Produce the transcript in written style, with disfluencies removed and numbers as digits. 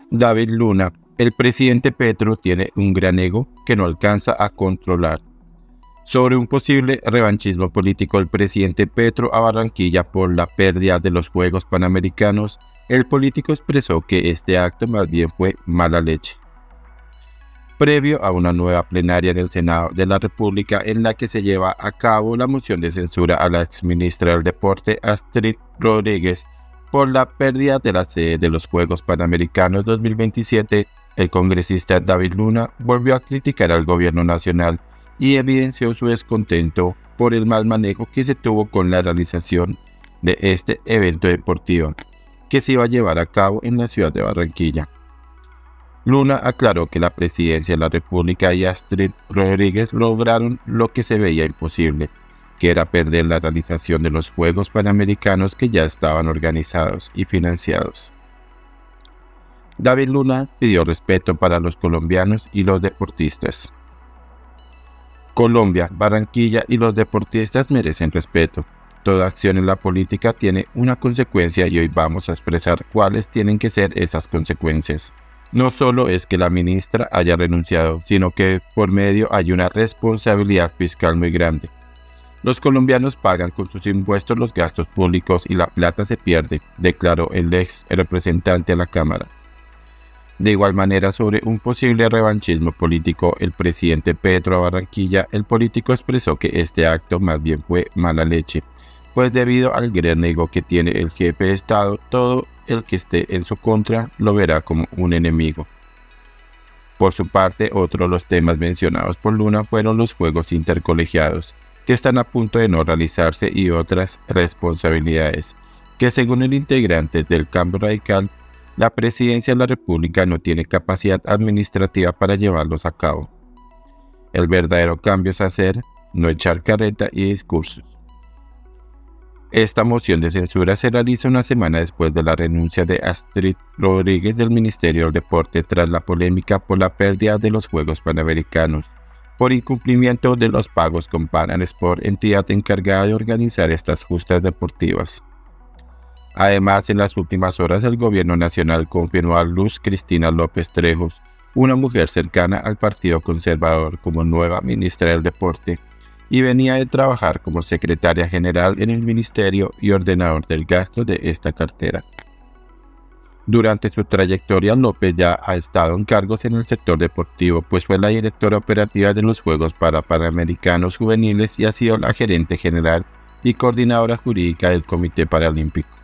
David Luna, el presidente Petro tiene un gran ego que no alcanza a controlar. Sobre un posible revanchismo político del presidente Petro a Barranquilla por la pérdida de los Juegos Panamericanos, el político expresó que este acto más bien fue mala leche. Previo a una nueva plenaria en el Senado de la República en la que se lleva a cabo la moción de censura a la exministra del Deporte Astrid Rodríguez por la pérdida de la sede de los Juegos Panamericanos 2027, el congresista David Luna volvió a criticar al gobierno nacional y evidenció su descontento por el mal manejo que se tuvo con la realización de este evento deportivo que se iba a llevar a cabo en la ciudad de Barranquilla. Luna aclaró que la presidencia de la República y Astrid Rodríguez lograron lo que se veía imposible, que era perder la realización de los Juegos Panamericanos que ya estaban organizados y financiados. David Luna pidió respeto para los colombianos y los deportistas. Colombia, Barranquilla y los deportistas merecen respeto. Toda acción en la política tiene una consecuencia y hoy vamos a expresar cuáles tienen que ser esas consecuencias. No solo es que la ministra haya renunciado, sino que por medio hay una responsabilidad fiscal muy grande. Los colombianos pagan con sus impuestos los gastos públicos y la plata se pierde, declaró el ex representante a la Cámara. De igual manera, sobre un posible revanchismo político, el presidente Petro a Barranquilla, el político expresó que este acto más bien fue mala leche, pues debido al gran ego que tiene el jefe de Estado, todo el que esté en su contra lo verá como un enemigo. Por su parte, otro de los temas mencionados por Luna fueron los Juegos Intercolegiados, que están a punto de no realizarse, y otras responsabilidades, que según el integrante del Cambio Radical, la presidencia de la República no tiene capacidad administrativa para llevarlos a cabo. El verdadero cambio es hacer, no echar carreta y discursos. Esta moción de censura se realiza una semana después de la renuncia de Astrid Rodríguez del Ministerio del Deporte tras la polémica por la pérdida de los Juegos Panamericanos, por incumplimiento de los pagos con Pan Sport, entidad encargada de organizar estas justas deportivas. Además, en las últimas horas el gobierno nacional confirmó a Luz Cristina López Trejos, una mujer cercana al Partido Conservador, como nueva ministra del Deporte, y venía de trabajar como secretaria general en el ministerio y ordenador del gasto de esta cartera. Durante su trayectoria, López ya ha estado en cargos en el sector deportivo, pues fue la directora operativa de los Juegos Panamericanos Juveniles y ha sido la gerente general y coordinadora jurídica del Comité Paralímpico.